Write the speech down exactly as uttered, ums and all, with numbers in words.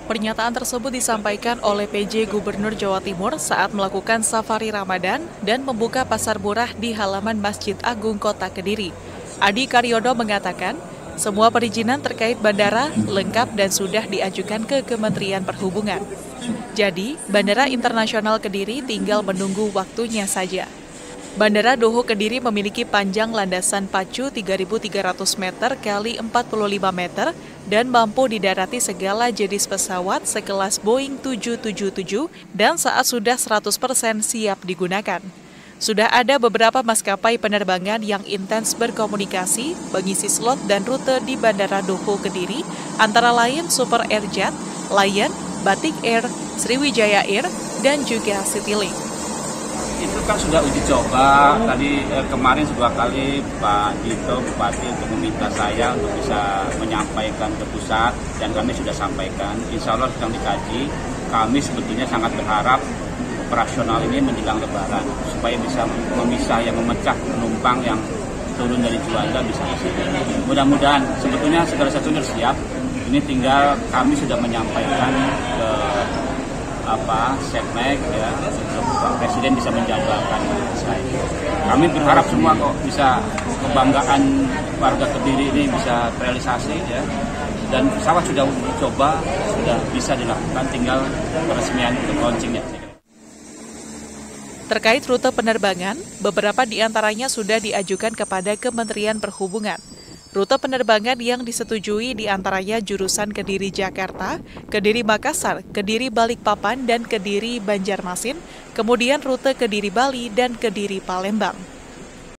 Pernyataan tersebut disampaikan oleh P J Gubernur Jawa Timur saat melakukan safari Ramadan dan membuka pasar murah di halaman Masjid Agung Kota Kediri. Adi Karyono mengatakan, semua perizinan terkait bandara lengkap dan sudah diajukan ke Kementerian Perhubungan. Jadi, Bandara Internasional Kediri tinggal menunggu waktunya saja. Bandara Doho Kediri memiliki panjang landasan pacu tiga ribu tiga ratus meter kali empat puluh lima meter dan mampu didarati segala jenis pesawat sekelas Boeing tujuh tujuh tujuh dan saat sudah seratus persen siap digunakan. Sudah ada beberapa maskapai penerbangan yang intens berkomunikasi mengisi slot dan rute di Bandara Doho Kediri, antara lain Super Airjet, Lion, Batik Air, Sriwijaya Air, dan juga Citylink. Itu kan sudah uji coba, tadi eh, kemarin sebuah kali Pak Dito, Bupati untuk meminta saya untuk bisa menyampaikan ke pusat dan kami sudah sampaikan, insya Allah sedang dikaji. Kami sebetulnya sangat berharap operasional ini menjelang Lebaran supaya bisa memisah yang memecah penumpang yang turun dari Juanda bisa disini. Mudah-mudahan sebetulnya segala sesuatu sudah siap, ini tinggal kami sudah menyampaikan ke apa Setnek ya, Pak Presiden bisa menjadwalkan saya. Kami berharap semua kok bisa kebanggaan warga Kediri ini bisa terrealisasi ya. Dan pesawat sudah dicoba, sudah bisa dilakukan, tinggal peresmian untuk launchingnya. Terkait rute penerbangan, beberapa di antaranya sudah diajukan kepada Kementerian Perhubungan. Rute penerbangan yang disetujui diantaranya jurusan Kediri Jakarta, Kediri Makassar, Kediri Balikpapan, dan Kediri Banjarmasin, kemudian rute Kediri Bali dan Kediri Palembang.